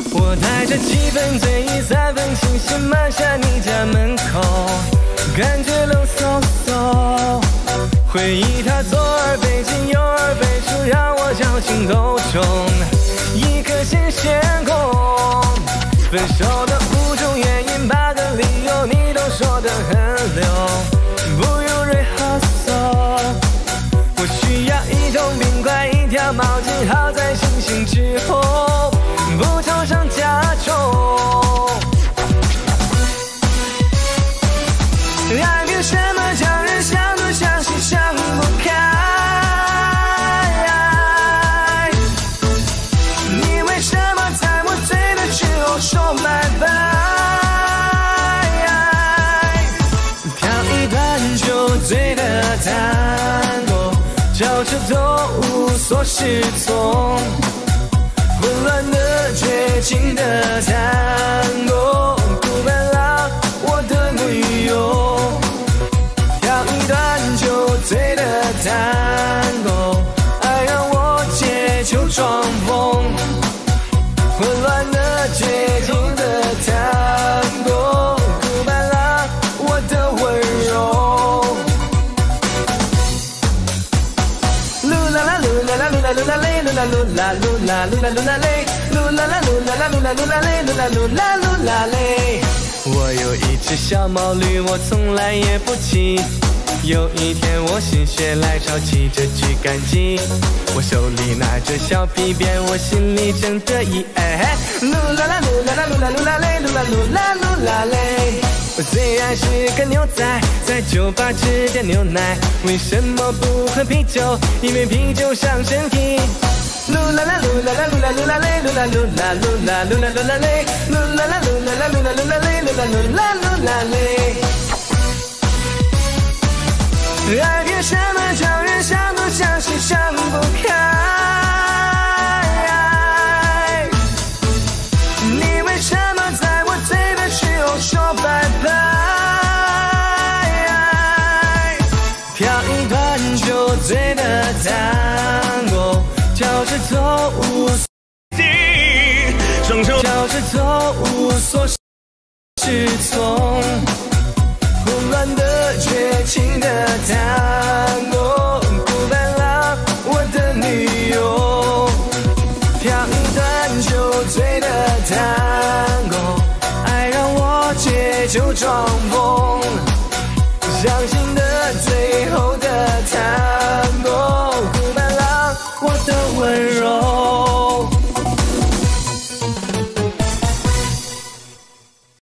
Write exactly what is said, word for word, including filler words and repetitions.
我带着几分醉意，三分清醒，迈向你家门口，感觉冷飕飕。回忆它左耳飞进，右耳飞出，让我绞尽斗争，一颗心悬空。分手的五种原因，八个理由，你都说得很溜，不用 rehearsal。我需要一桶冰块，一条毛巾，好在星星之后不愁上加重。爱凭什么叫人想东想西想不开？你为什么在我醉的时候说拜拜？跳一段酒醉的探戈，叫着都无所适从，混乱的绝情的探戈，古板了我的女友。跳一段酒醉的探戈，爱让我借酒装疯，混乱的绝情的探戈，古板了我的温柔。噜啦啦噜啦啦噜啦噜啦嘞，噜啦噜啦噜啦噜啦噜啦嘞，噜啦啦噜啦啦噜啦噜啦嘞，噜啦噜啦噜啦嘞。我有一只小毛驴，我从来也不骑。有一天我心血来潮，骑着去赶集，我手里拿着小皮鞭，我心里正得意。哎，噜啦啦噜啦啦噜啦噜啦嘞，噜啦噜啦噜啦嘞。我虽然是个牛仔，在酒吧吃点牛奶，为什么不喝啤酒？因为啤酒伤身体。噜啦啦噜啦啦噜啦噜啦嘞，噜啦噜啦噜啦噜啦噜啦嘞，噜啦啦噜啦啦噜啦噜啦嘞，噜啦噜啦噜啦嘞。爱凭什么叫人想东想西想不开？你为什么在我醉的时候说拜拜？跳一段酒醉的探戈，叫着走无所双手叫着走无所适从，混乱的绝情的探戈，古板了我的女友。跳一段酒醉的探戈，爱让我借酒装